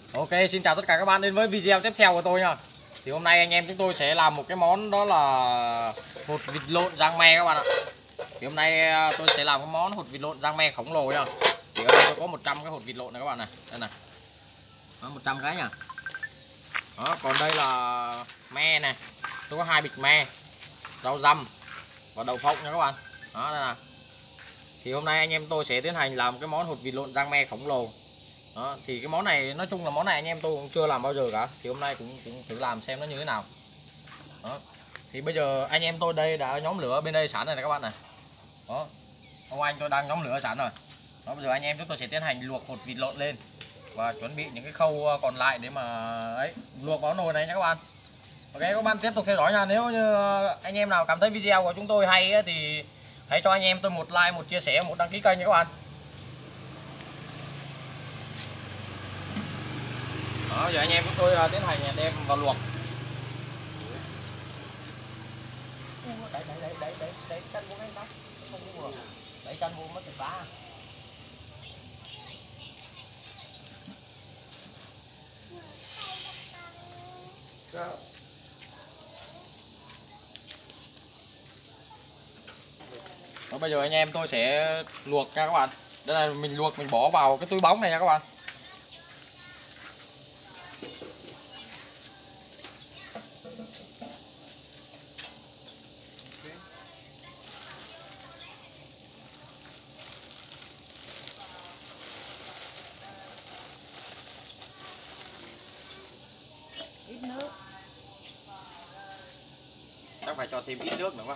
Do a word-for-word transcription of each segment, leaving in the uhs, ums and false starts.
Ok, xin chào tất cả các bạn đến với video tiếp theo của tôi nha. Thì hôm nay anh em chúng tôi sẽ làm một cái món đó là hột vịt lộn rang me các bạn ạ. Thì hôm nay tôi sẽ làm cái món hột vịt lộn rang me khổng lồ nha. Thì ở đây tôi có một trăm cái hột vịt lộn này các bạn này. Đây này. Đó, một trăm cái nha. Đó, còn đây là me này. Tôi có hai bịch me, rau răm và đậu phộng nha các bạn. Đó đây nè. Thì hôm nay anh em tôi sẽ tiến hành làm cái món hột vịt lộn rang me khổng lồ. Đó, thì cái món này nói chung là món này anh em tôi cũng chưa làm bao giờ cả. Thì hôm nay cũng, cũng thử làm xem nó như thế nào. Đó. Thì bây giờ anh em tôi đây đã nhóm lửa bên đây sẵn rồi này các bạn này. Đó. Ông anh tôi đang nhóm lửa sẵn rồi. Đó, bây giờ anh em chúng tôi sẽ tiến hành luộc hột vịt lộn lên và chuẩn bị những cái khâu còn lại để mà ấy luộc vào nồi này nha các bạn. Ok các bạn tiếp tục theo dõi nha. Nếu như anh em nào cảm thấy video của chúng tôi hay ấy, thì hãy cho anh em tôi một like, một chia sẻ, một đăng ký kênh nha các bạn. Đó, giờ anh em chúng tôi tiến hành đem vào luộc. Đẩy đẩy đẩy đẩy đẩy đẩy chân vô cái tóc. Không có vừa. Đẩy chân vô mất thịt cá. Đó, bây giờ anh em tôi sẽ luộc nha các bạn. Đây là mình luộc mình bỏ vào cái túi bóng này nha các bạn. Ít nước. Chắc phải cho thêm ít nước nữa quá.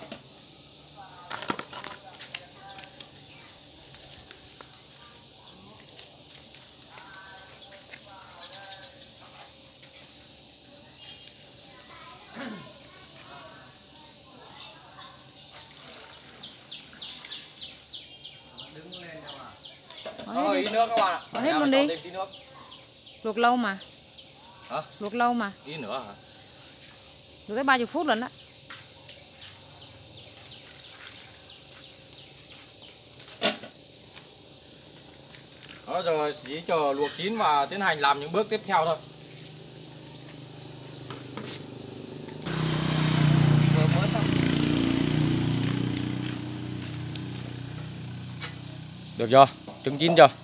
Thôi ít nước các bạn ạ. Bỏ hết luôn đi. Nước. Luộc lâu mà. Hả? Luộc lâu mà. Ít nữa hả? Luộc tới ba mươi phút lần đó. Đó giờ chỉ chờ luộc chín và tiến hành làm những bước tiếp theo thôi. Vừa mới xong. Được chưa? Trứng chín chưa?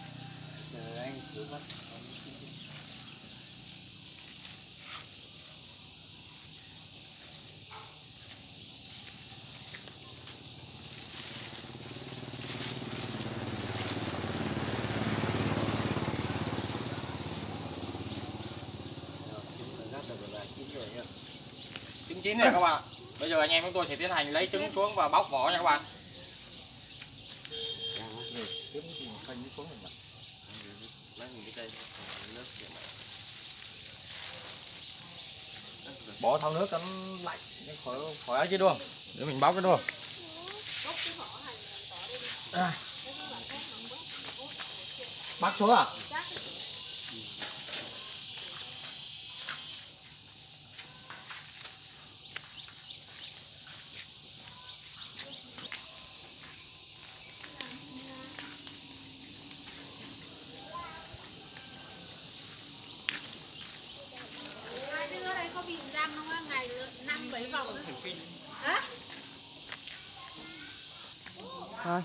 Trứng chín này các bạn. Bây giờ anh em chúng tôi sẽ tiến hành lấy trứng xuống và bóc vỏ nha các bạn. Bỏ thau nước cho nó lạnh khỏi khỏi chứ đúng. Để mình bóc cái đúng. À. Bắt xuống à? Bị răng không á, ngày năm bảy vòng hả? Rồi.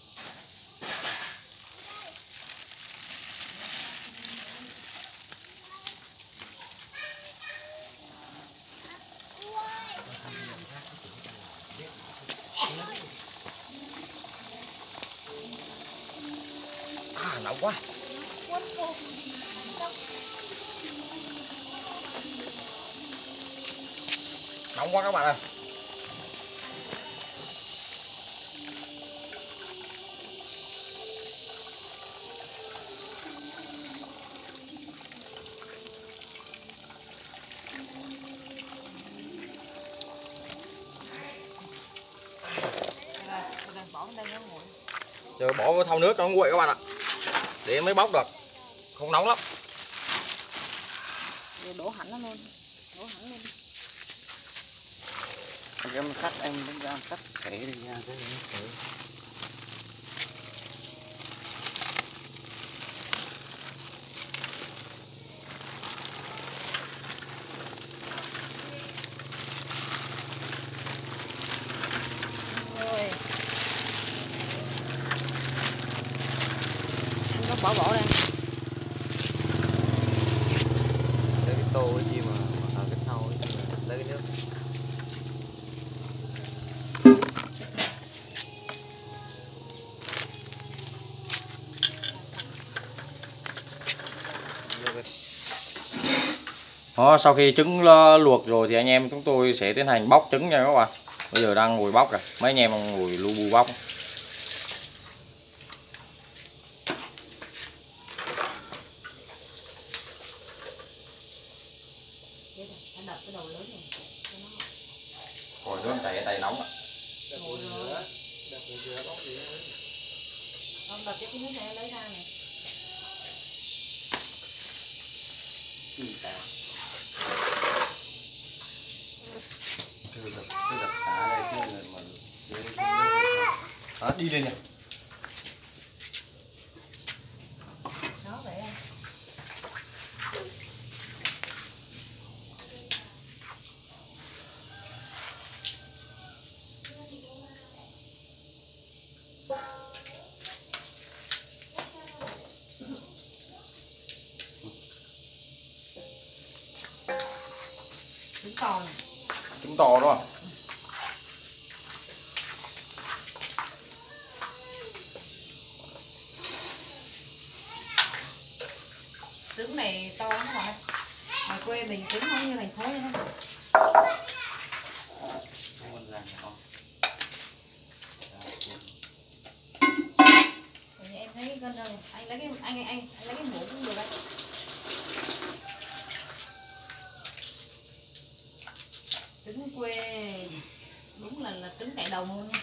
À nóng quá. Nóng quá các bạn ơi. Giờ bỏ vào thau nước nó nguội các bạn ạ. Để mới bóc được. Không nóng lắm. Rồi đổ hẳn nó luôn. Đổ hẳn luôn. Em cắt em đứng ra cắt kể đi nha cái kể. tô cái gì mà ở cái sau ấy, nhưng mà lấy cái nước. Đó, sau khi trứng luộc rồi thì anh em chúng tôi sẽ tiến hành bóc trứng nha các bạn. Bây giờ đang ngồi bóc rồi, mấy anh em đang ngồi lu bu bóc. Ngồi xuống tay tay nóng ạ. Đó, đi lên nha. Trứng to này. Trứng to đó. Trứng này to lắm các bạn. Ở quê mình trứng không như thành phố nữa. Em thấy con này, anh lấy cái anh anh anh, anh lấy cái muỗng cũng được đấy. Trứng quê đúng là là trứng cải đồng luôn nha.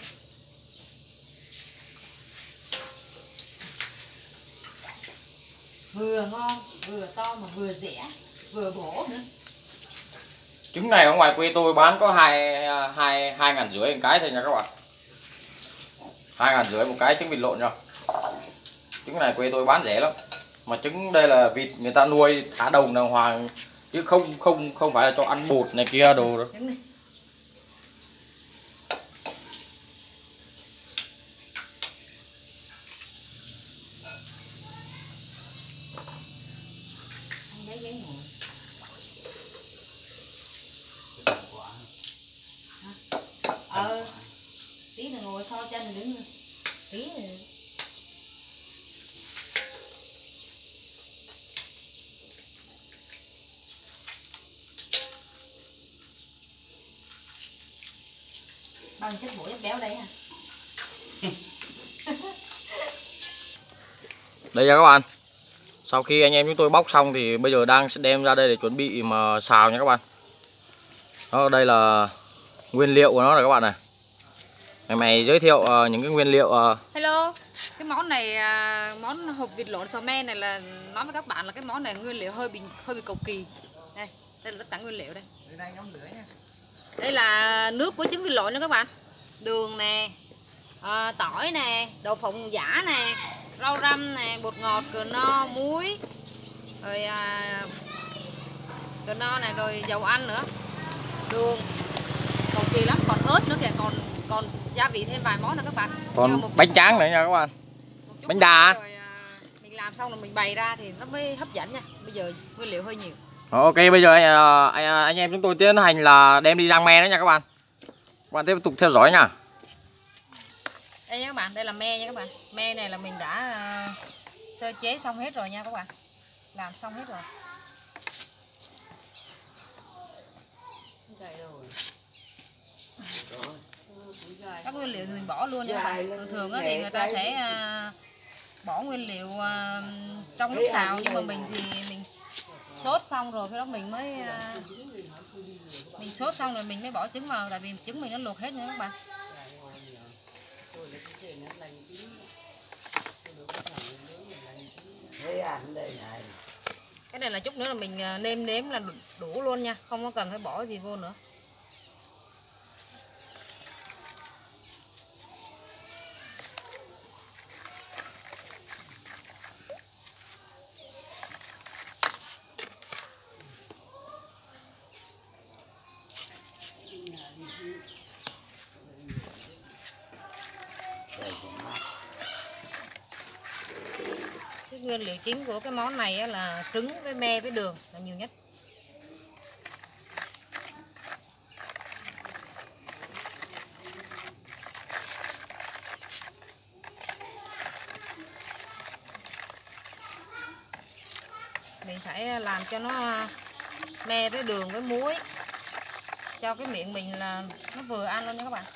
Vừa ngon, vừa to mà vừa rẻ, vừa bổ nữa. Trứng này ở ngoài quê tôi bán có hai hai hai ngàn rưỡi một cái thôi nha các bạn. Hai ngàn rưỡi một cái trứng vịt lộn nha. Trứng này quê tôi bán rẻ lắm. Mà trứng đây là vịt người ta nuôi thả đồng đàng hoàng chứ không không không phải là cho ăn bột này kia đồ đâu. Trứng này. Anh lấy giấy ngồi. Ờ, tí là ngồi so chân rồi đứng tí rồi. Bao nhiêu chất bổ chất béo đây hả? Đây nha các bạn. Sau khi anh em chúng tôi bóc xong thì bây giờ đang sẽ đem ra đây để chuẩn bị mà xào nha các bạn. Đó, đây là nguyên liệu của nó rồi các bạn này. Ngày mày giới thiệu uh, những cái nguyên liệu. Uh... Hello. Cái món này à, món hộp vịt lộn xào me này là nói với các bạn là cái món này nguyên liệu hơi bị hơi bị cầu kỳ. Đây, đây là tất cả nguyên liệu đây. Đây là nước của trứng vịt lộn nha các bạn. Đường nè, à, tỏi nè, đậu phộng giả nè, rau răm nè, bột ngọt, cờ no, muối, rồi à, cờ no này, rồi dầu ăn nữa, đường, cầu kỳ lắm, còn ớt nữa kìa, còn còn gia vị thêm vài món nữa các bạn. Còn một bánh tráng nữa nha các bạn. Bánh đa. Rồi à, mình làm xong rồi mình bày ra thì nó mới hấp dẫn nha. Bây giờ nguyên liệu hơi nhiều. Ok, bây giờ anh, anh, anh em chúng tôi tiến hành là đem đi rang me đó nha các bạn. Các bạn tiếp tục theo dõi nha. Đây nha các bạn, đây là me nha các bạn. Me này là mình đã uh, sơ chế xong hết rồi nha các bạn. Làm xong hết rồi. Các nguyên liệu thì mình bỏ luôn nha các bạn. Thường thường thì người ta sẽ uh, bỏ nguyên liệu uh, trong lúc xào, nhưng mà mình thì mình sốt xong rồi cái đó mình mới uh, mình sốt xong rồi mình mới bỏ trứng vào, tại vì trứng mình nó luộc hết nha các bạn. Cái này là chút nữa là mình nêm nếm là đủ luôn nha, không có cần phải bỏ gì vô nữa. Cái nguyên liệu chính của cái món này là trứng với me với đường là nhiều nhất. phải làm cho nó me với đường với muối, cho cái miệng mình là nó vừa ăn luôn nha các bạn.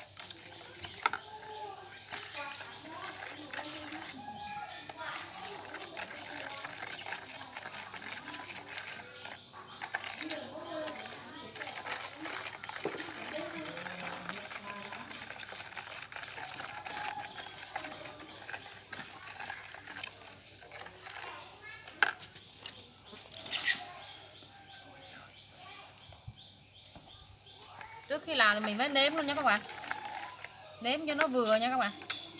Trước khi làm thì mình phải nếm luôn nha các bạn. Nếm cho nó vừa nha các bạn.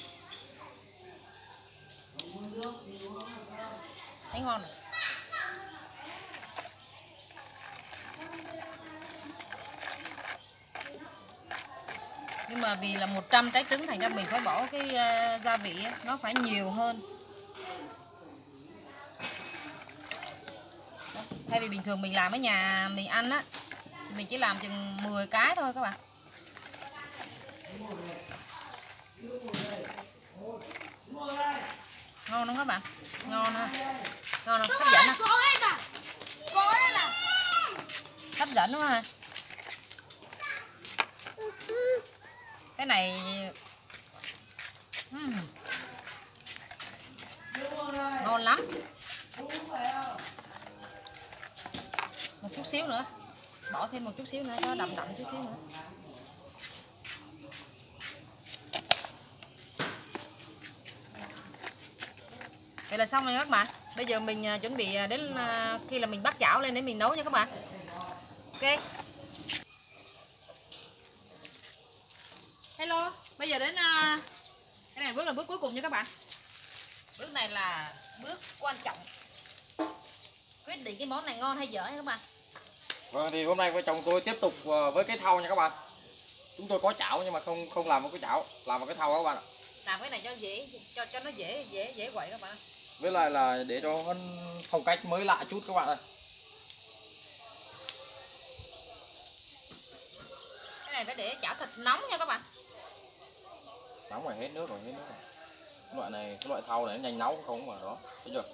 Thấy ngon này. Nhưng mà vì là một trăm trái trứng thành ra mình phải bỏ cái uh, gia vị ấy, nó phải nhiều hơn. Đó. Thay vì bình thường mình làm ở nhà mình ăn á, mình chỉ làm chừng mười cái thôi các bạn. Ngon không các bạn? Ngon ha. Ngon không? Hấp dẫn ha. Hấp dẫn đúng không ha? Cái này uhm. ngon lắm. Một chút xíu nữa, bỏ thêm một chút xíu nữa cho đậm đậm chút xíu nữa. Vậy là xong rồi các bạn. Bây giờ mình chuẩn bị đến khi là mình bắt chảo lên để mình nấu nha các bạn. Ok. Hello, bây giờ đến cái này bước là bước cuối cùng nha các bạn. Bước này là bước quan trọng, quyết định cái món này ngon hay dở nha các bạn. Vâng, thì hôm nay vợ chồng tôi tiếp tục với cái thau nha các bạn. Chúng tôi có chảo nhưng mà không không làm một cái chảo, làm một cái thau các bạn ạ. Làm cái này cho dễ, cho cho nó dễ dễ dễ quậy các bạn. Với lại là để cho nó phong cách mới lạ chút các bạn ơi. Cái này phải để chảo thật nóng nha các bạn. Nóng rồi hết nước rồi hết nước rồi. Cái loại này, cái loại thau này nó nhanh nấu không mà đó, thấy chưa?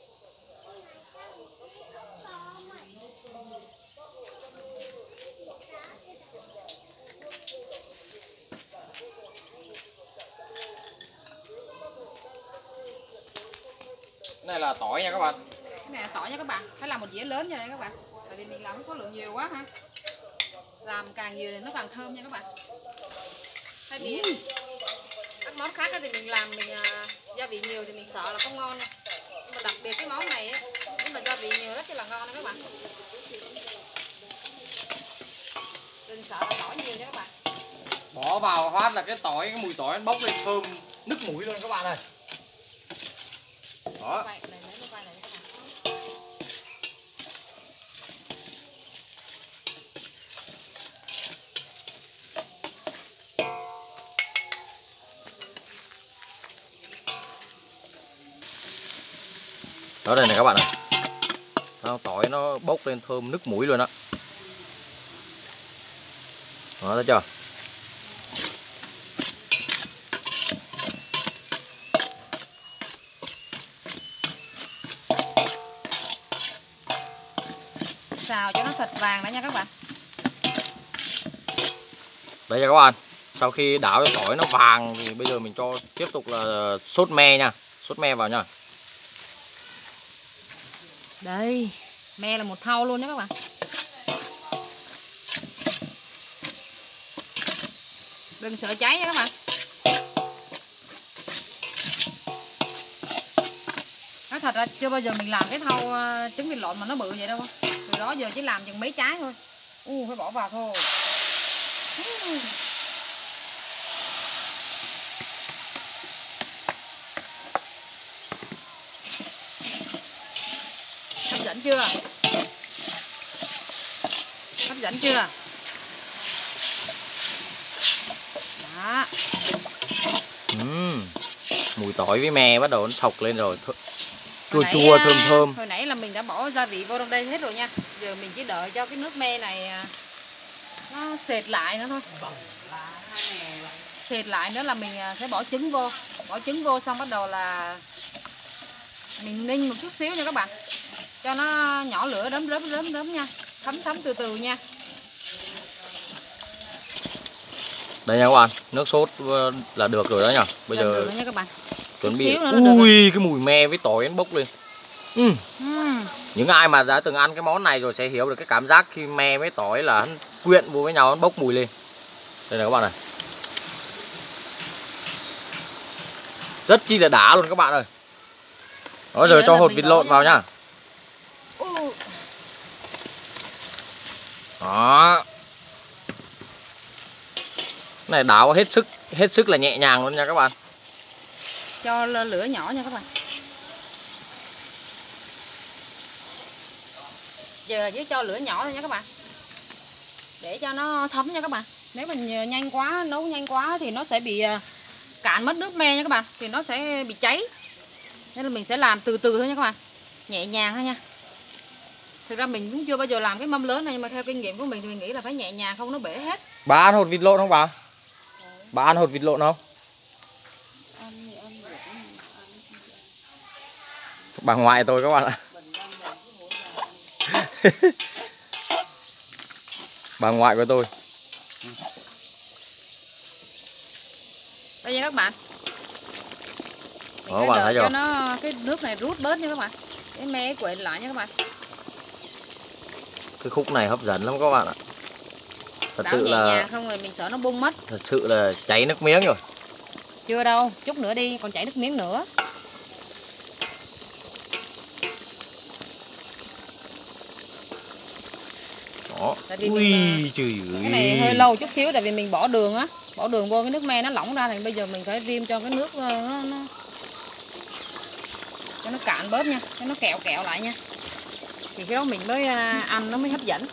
Cái này là tỏi nha các bạn. Cái này là tỏi nha các bạn. Phải làm một dĩa lớn nha các bạn. Tại vì mình làm số lượng nhiều quá ha. Làm càng nhiều thì nó càng thơm nha các bạn. Thay vì ừ. các món khác thì mình làm mình uh, gia vị nhiều thì mình sợ là không ngon nha. Nhưng mà đặc biệt cái món này ấy, nếu mà gia vị nhiều rất là ngon nha các bạn. Đừng sợ là tỏi nhiều nha các bạn. Bỏ vào phát là cái tỏi, cái mùi tỏi nó bốc lên thơm nức mũi luôn các bạn ơi. Đó. Quay, này, lấy nó quay lại các bạn. Đó đây này các bạn này. Đó, tỏi nó bốc lên thơm nức mũi luôn đó. Đó thấy chưa? Xào cho nó thật vàng đó nha các bạn. Đây nha các bạn. Sau khi đảo cho tỏi nó vàng thì bây giờ mình cho tiếp tục là sốt me nha. Sốt me vào nha. Đây, me là một thau luôn nha các bạn. Đừng sợ cháy nha các bạn. Nói thật là chưa bao giờ mình làm cái thau uh, trứng vịt lộn mà nó bự vậy đâu. Từ đó giờ chỉ làm chừng mấy trái thôi. U uh, phải bỏ vào thôi. Uh. Hấp dẫn chưa? Hấp dẫn chưa? Đó. Uhm, mùi tỏi với me bắt đầu nó sộc lên rồi. Chua Nãy, chua thơm thơm. Hồi nãy là mình đã bỏ gia vị vô trong đây hết rồi nha. Giờ mình chỉ đợi cho cái nước me này nó sệt lại nữa thôi. Sệt lại nữa là mình sẽ bỏ trứng vô. Bỏ trứng vô xong bắt đầu là mình ninh một chút xíu nha các bạn. cho nó nhỏ lửa đấm đấm đấm đấm nha, thấm thấm từ từ nha. Đây nha các bạn, nước sốt là được rồi đó nhỉ. Bây Lần giờ nữa nha các bạn. chuẩn Chút bị. xíu nữa là được Ui cái mùi me với tỏi nó bốc lên. Ừ. Ừm. Những ai mà đã từng ăn cái món này rồi sẽ hiểu được cái cảm giác khi me với tỏi là nó quyện vô với nhau, nó bốc mùi lên. Đây này các bạn này. Rất chi là đã luôn các bạn ơi. Đó, giờ cho hột vịt lộn vào nhá. Ừ. Đó. Cái này đảo hết sức, hết sức là nhẹ nhàng luôn nha các bạn. Cho lửa nhỏ nha các bạn. Giờ là chỉ cho lửa nhỏ thôi nha các bạn. Để cho nó thấm nha các bạn. Nếu mình nhanh quá, nấu nhanh quá thì nó sẽ bị cạn mất nước me nha các bạn. Thì nó sẽ bị cháy. Nên là mình sẽ làm từ từ thôi nha các bạn. Nhẹ nhàng thôi nha. Thực ra mình cũng chưa bao giờ làm cái mâm lớn này, nhưng mà theo kinh nghiệm của mình thì mình nghĩ là phải nhẹ nhàng, không nó bể hết. Bà ăn hột vịt lộn không bà? Bà ăn hột vịt lộn không? Bà ngoại tôi các bạn ạ. Bà ngoại của tôi. Đây nha các bạn. Đó các bạn thấy cho chưa? nó cái nước này rút bớt nha các bạn. Cái me quậy lại nha các bạn. Cái khúc này hấp dẫn lắm các bạn ạ. Thật Đảo sự nhẹ là nhàng không rồi mình sợ nó bung mất. Thật sự là cháy nước miếng rồi. Chưa đâu, chút nữa đi, còn chảy nước miếng nữa. Đó. Tại vì Ui mình, trời ơi. cái này hơi lâu chút xíu tại vì mình bỏ đường á, bỏ đường vô cái nước me nó lỏng ra, thì bây giờ mình phải rim cho cái nước nó, nó cho nó cạn bớt nha, cho nó kẹo kẹo lại nha. Thì cái đó mình mới ăn nó mới hấp dẫn.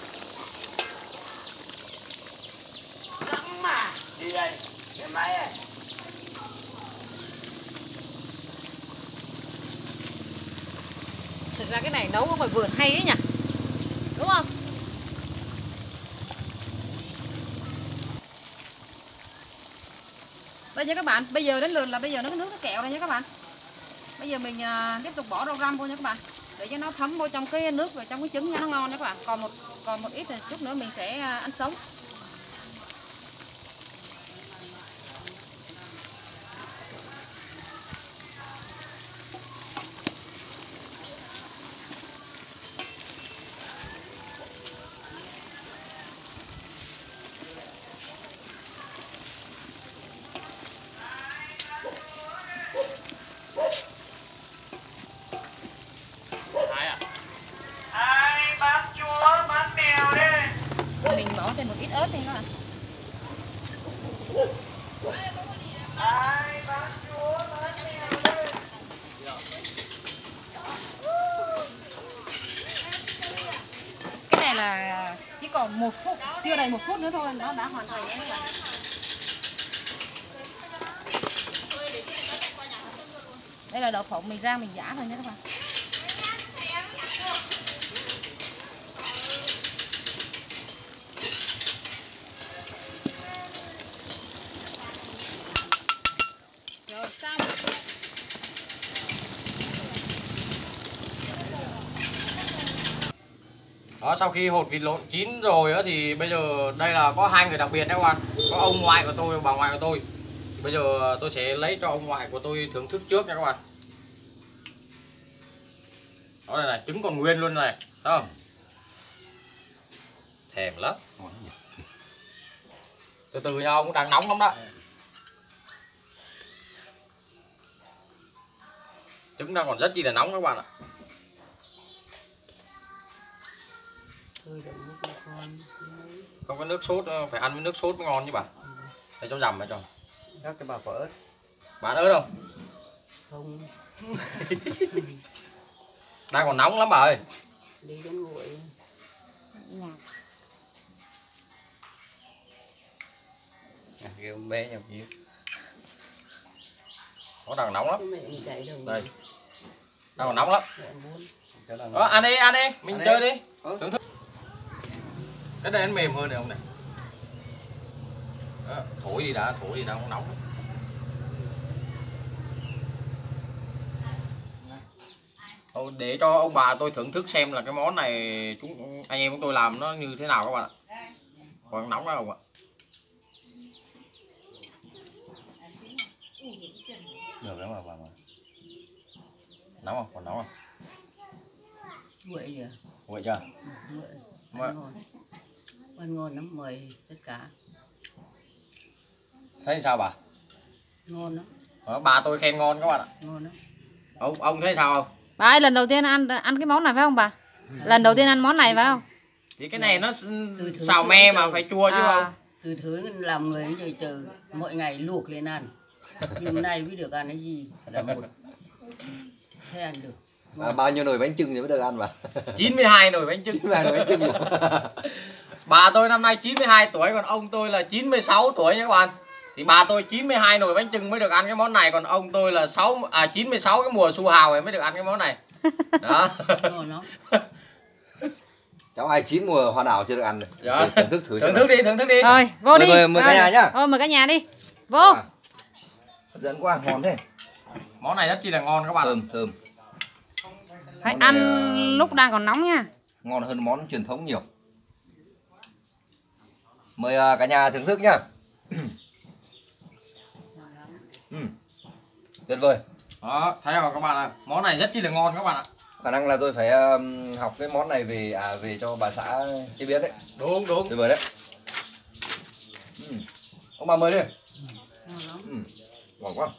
Thực ra cái này nấu ở ngoài vườn hay ấy nhỉ, đúng không? Đây nha các bạn, bây giờ đến lượt là bây giờ nó cái nước nó kẹo này nha các bạn. Bây giờ mình à, tiếp tục bỏ rau răm vô nha các bạn, để cho nó thấm vô trong cái nước và trong cái trứng nha, nó ngon nha các bạn. Còn một còn một ít thì chút nữa mình sẽ ăn sống. Mình bỏ thêm một ít ớt đi các bạn. Cái này là chỉ còn một phút, chưa đầy một phút nữa thôi nó đã hoàn thành các bạn. Đây là đậu phộng mình rang mình giã thôi nhé các bạn. Rồi xong. Đó, sau khi hột vịt lộn chín rồi á, thì bây giờ đây là có hai người đặc biệt đấy các bạn. Có ông ngoại của tôi và bà ngoại của tôi. Bây giờ tôi sẽ lấy cho ông ngoại của tôi thưởng thức trước nha các bạn. Đó đây này, trứng còn nguyên luôn này, thấy không? Thèm lắm. Từ từ nhau cũng đang nóng lắm đó. Trứng đang còn rất chi là nóng các bạn ạ. Không có nước sốt, phải ăn với nước sốt mới ngon chứ bà. Để cho dằm vậy cho. Các cái bà có ớt. Bạn ớt không? Không. Đang còn nóng lắm bà ơi. Đi đến nguội. À, kêu bé nhập gì? Nó đang nóng lắm. Đây. Đang còn nóng lắm. Đó, ăn đi, ăn đi, mình ăn chơi đi. đi. Thưởng thức. Cái đây nó mềm hơn này không này. Đó, thổi đi đã, thổi đi đã, không nóng. Thôi, để cho ông bà tôi thưởng thức xem là cái món này chúng anh em chúng tôi làm nó như thế nào các bạn ạ. Còn nóng đó không ạ? Được lắm mà bà. Nóng không? Còn nóng không? Nguội giờ. Nguội chưa? Nguội. Nguội. Ngon. Ăn ngon lắm, mời tất cả. Thấy sao bà? Ngon lắm. Đó, bà tôi khen ngon các bạn ạ. Ngon lắm. Ông ông thấy sao không? Bà ơi, lần đầu tiên ăn ăn cái món này phải không bà? Lần đầu tiên ăn món này phải không? Thì cái này nó Từ thứ xào thứ me từ- mà phải chua chứ À. không? Từ thứ làm người trời trời mỗi ngày luộc lên ăn. Nhưng hôm nay mới được ăn cái gì là một. Thế ăn được. À, bao nhiêu nồi bánh chưng thì mới được ăn bà? chín mươi hai nồi bánh chưng. chín mươi hai nồi bánh chưng rồi. Bà tôi năm nay chín mươi hai tuổi, còn ông tôi là chín mươi sáu tuổi nha các bạn. Thì bà tôi chín mươi hai nồi bánh chưng mới được ăn cái món này, còn ông tôi là sáu à chín mươi sáu cái mùa su hào ấy mới được ăn cái món này. Đó. Ngon lắm. Cháu hai chín mùa hoa đào chưa được ăn rồi. Dạ. Thưởng thức thử Thưởng xem thức đi, thưởng thức đi. Rồi, vô Mời- đi. mời- mời cả Rồi. nhà nhá. Thôi mời cả nhà đi. Vô. À, hấp dẫn quá, ngon thế. Món này rất chi là ngon các bạn. Thơm thơm. Phải Món này, ăn ờ, lúc đang còn nóng nha. Ngon hơn món truyền thống nhiều. Mời à, cả nhà thưởng thức nhá. Ừ. Tuyệt vời. Đó, thấy không các bạn ạ? Món này rất chi là ngon các bạn ạ. Khả năng là tôi phải um, học cái món này về à về cho bà xã chế biến đấy. Đúng đúng. Tuyệt vời đấy. Ừ. Ông bà mời đi. Ngon lắm. Ừ. Ngon quá.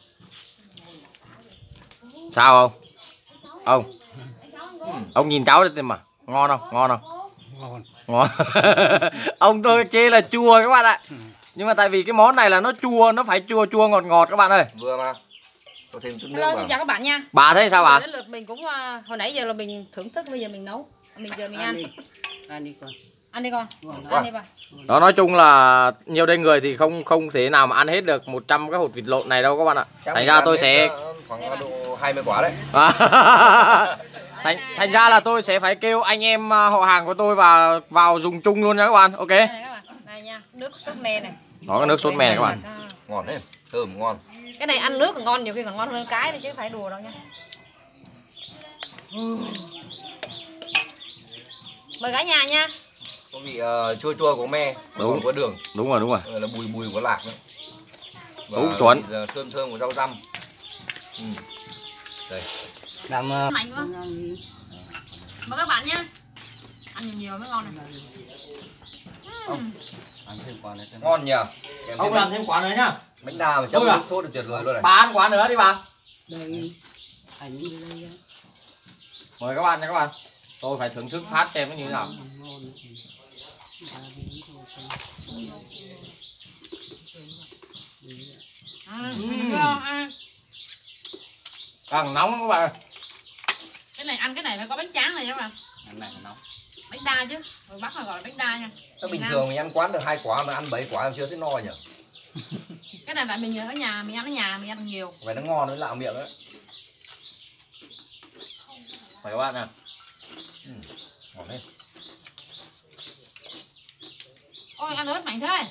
Sao không? Ông. Ông nhìn cháu đi mà. Ngon không? Ngon không? Ngon. Ngon. Ông tôi chê là chua các bạn ạ. Nhưng mà tại vì cái món này là nó chua, nó phải chua chua ngọt ngọt các bạn ơi. Vừa mà. Có thêm chút nước Hello, vào. xin chào các bạn nha. Bà thấy sao bà? Đến lượt mình cũng uh, hồi nãy giờ là mình thưởng thức, bây giờ mình nấu. Mình giờ mình Ăn ăn. đi. Ăn đi con. Ăn đi con. Ngon lắm. Ăn đi bà. Đó, nói chung là nhiều đây người thì không không thể nào mà ăn hết được một trăm cái hột vịt lộn này đâu các bạn ạ. Chắc Thành mình ra ăn tôi hết, sẽ ờ, khoảng độ hai mươi quả đấy. thành thành ra là tôi sẽ phải kêu anh em à, họ hàng của tôi vào vào dùng chung luôn nha các bạn. Ok. Đây này các bạn. Đây nha, nước sốt me này. Đó, cái nước sốt me này các bạn. À. Ngon đấy, thơm ngon. Cái này ăn nước còn ngon, nhiều khi còn ngon hơn cái này chứ phải đùa đâu nha. Mời cả nhà nha. Có vị ờ, chua chua của me, Đúng. còn có đường, Đúng rồi, đúng rồi. rồi là bùi bùi của lạc nữa. Và Đúng, chuẩn. vị, ờ, thơm thơm của rau răm. Ừ. Đây. Làm Mạnh quá. Mời các bạn nha. Ăn nhiều nhiều mới ngon này. ăn thêm quả này. Ngon nhỉ. Kèm Ông thêm làm thêm quả nữa nhá. bánh đa mà chấm Tôi à? nước sốt thì tuyệt vời luôn này. Bà ăn quả nữa đi bà. Đây. Anh đi đây. Mời các bạn nha các bạn. Tôi phải thưởng thức phát xem nó như thế nào. Ngon. Ừ. Ăn. Càng nóng các bạn. Cái này ăn cái này phải có bánh tráng này các bạn. Ăn này nóng. Bánh đa chứ. Rồi Bắc là gọi là bánh đa nha. Sao Miền bình Nam. thường mình ăn quán được hai quả mà ăn bảy quả em chưa thấy no nhỉ? Cái này là mình ở nhà, mình ăn ở nhà mình ăn nhiều. Vậy nó ngon, nó lạ miệng đấy. Mời các bạn nha. Ừ. Ngon đấy. Ôi ăn ớt mạnh thế.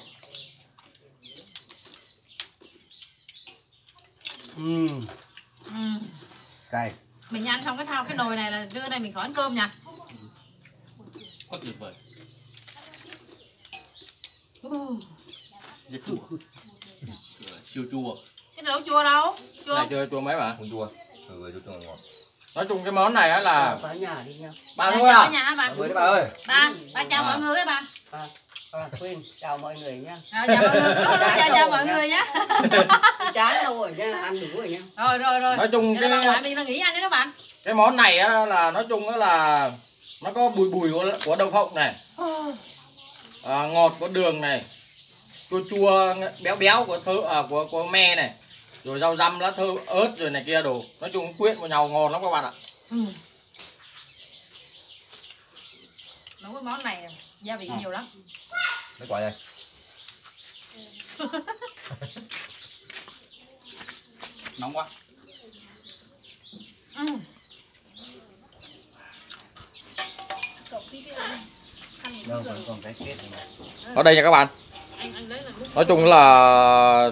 Ừ. Ừ. Cay. Mình ăn xong cái thao cái nồi này là trưa nay mình khỏi ăn cơm nha. Rất tuyệt vời. Uh. Rất chua. Siêu chua. Cái này đâu chua đâu. Chua. Này chưa chua mấy bà? Không chua. Ừ, chua chua ngon. Nói chung cái món này á là Vào nhà đi nha. bà Dạ, thôi chào à. cả nhà hả bà? Mời đấy bà ơi. Ba, ba chào À. mọi người đấy ba. À, à, quên chào mọi người nha. À, chào mọi người. chào chào mọi người nhé. Chán đâu rồi nha, ăn đủ rồi nha. Rồi rồi rồi. Nói chung Vậy là bà cái ngoại mình là nghỉ ăn đấy các bạn. cái món này á là nói chung á là nó có bùi bùi của, của đậu phộng này, à, ngọt của đường này, chua chua béo béo của thơ à, của của me này, rồi rau răm lá thơm ớt rồi này kia đồ, nói chung quyện vào nhau ngon lắm các bạn ạ. Ừ. Nấu cái món này gia vị nhiều lắm. Mấy quả này. Nóng quá. Ừ. Đâu còn còn cái kết này. Ở đây nha các bạn. Anh anh lấy là lúc Nói chung là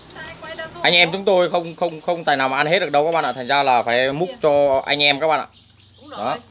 anh em chúng tôi không không không tài nào mà ăn hết được đâu các bạn ạ, thành ra là phải múc cho anh em các bạn ạ. đúng Đó. rồi.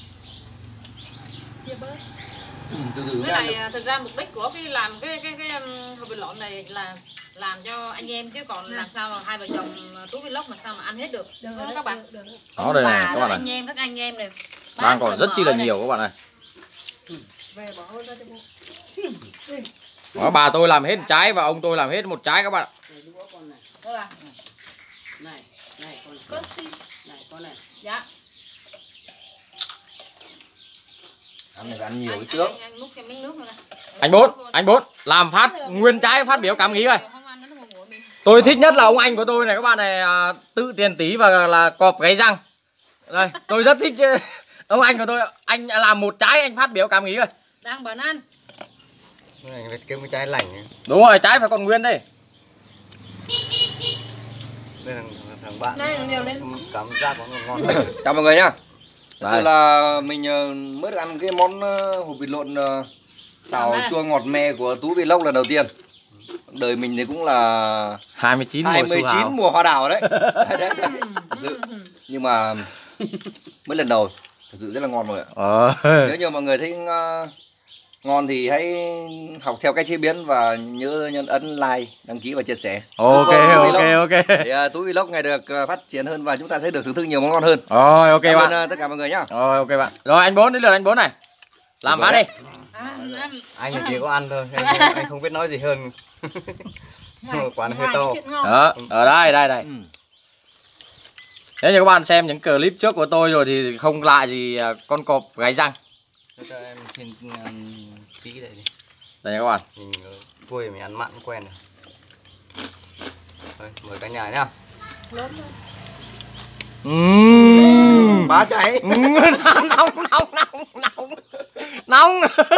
Chia bớt. Ừ, từ từ Với ra lại thực ra mục đích của cái làm cái cái cái um, hộp vịt lộn này là làm cho anh em, chứ còn làm sao mà hai vợ chồng Tú Vlog mà sao mà ăn hết được. Được Đó, rồi, các bạn. được, được. Đó Ông đây bà này các đó, bạn anh này. em các anh em này Đang còn rất chi là mỡ này. nhiều các bạn này. Về bỏ hôi ra cho bố. Đó, bà tôi làm hết một trái và ông tôi làm hết một trái các bạn. Này, đũa con này. Đây bà. Này, này con này. Con xin. Này con này. Dạ. ăn này phải ăn nhiều Anh, cái anh, trước. anh, anh múc thêm miếng nước nữa nè. Anh Bốn, anh Bốn làm phát nguyên trái phát biểu cảm nghĩ rồi. Không ăn nó nó ngủ mình. Tôi thích nhất là ông anh của tôi này các bạn này, à, tự tiền tí và là cọp gáy răng. Đây, tôi rất thích ờ, ông anh của tôi, anh làm một trái anh phát biểu cảm nghĩ rồi. Đang bẩn ăn. Này phải kiếm cái trái lạnh này. Đúng rồi, trái phải còn nguyên đây. Đây là thằng bạn Này nó nhiều lên. cảm giác nó ngon hơn. Chào mọi người nhá. Thật sự Đây. là mình ờ, mới được ăn cái món ờ, hột vịt lộn ờ, xào Làm chua ngọt me của Tú Vlog lần đầu tiên. Đời mình thì cũng là hai mươi chín mùa hai mươi su hào. chín mùa hoa đào đấy. Đấy, đấy. Thật sự. Nhưng mà mới lần đầu thật sự rất là ngon rồi ạ. Ờ. Nếu như mọi người thấy ờ, ngon thì hãy học theo cách chế biến và nhớ nhấn ấn like, đăng ký và chia sẻ. Ok, ok, ok. Để uh, Tú Vlog ngày được ờ, phát triển hơn và chúng ta sẽ được thưởng thức nhiều món ngon hơn. Rồi, ok Cảm ơn bạn. ờ, tất cả mọi người nhá. Rồi, ok bạn. Rồi anh Bốn, đến lượt anh Bốn này. Làm Được phát rồi đi. À, ăn. Anh thì chỉ có ăn thôi, anh không, anh không biết nói gì hơn. Quán hơi to. Chuyện ngon. Đó, ở đây, đây, đây. Ừ. Nếu như các bạn xem những clip trước của tôi rồi thì không lạ gì à, con cọp gáy răng. Cho em xin ăn tí đây đi. Đây nha các bạn. Mình ở quê mình ăn mặn quen rồi. Thôi, mời cả nhà nhá. Lớn thôi. Uhm. Bá cháy. nóng nóng nóng nóng nóng nóng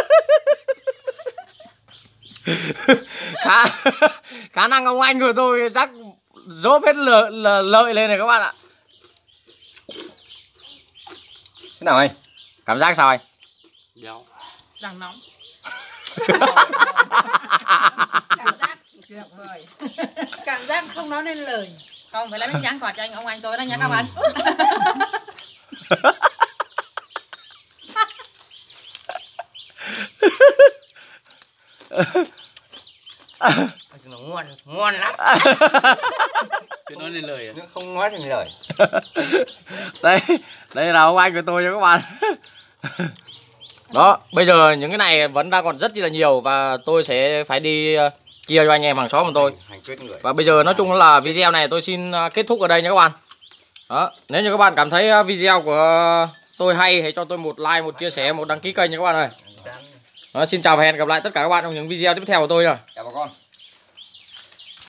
khả khả năng ông anh của tôi chắc dốt hết lợi, lợi lên này các bạn ạ. Thế nào anh? Cảm giác sao anh? Răng nóng. Cảm giác tuyệt vời. Cảm giác không nói nên lời. Không, phải lấy miếng dán quạt cho anh ông anh tôi đó nha các bạn. Nó ngon, ngon lắm. Chứ nói lên lời à? Nhưng không nói thành lời. Đây, đây là ông anh của tôi nha các bạn. Đó, bây giờ những cái này vẫn đang còn rất là nhiều và tôi sẽ phải đi uh, chia cho anh em hàng xóm của tôi. Hành quyết người. Và bây giờ nói chung là video này tôi xin uh, kết thúc ở đây nha các bạn. Đó, nếu như các bạn cảm thấy uh, video của tôi hay hãy cho tôi một like, một chia sẻ, một đăng ký kênh nha các bạn ơi. Đó, xin chào và hẹn gặp lại tất cả các bạn trong những video tiếp theo của tôi rồi. Chào bà con.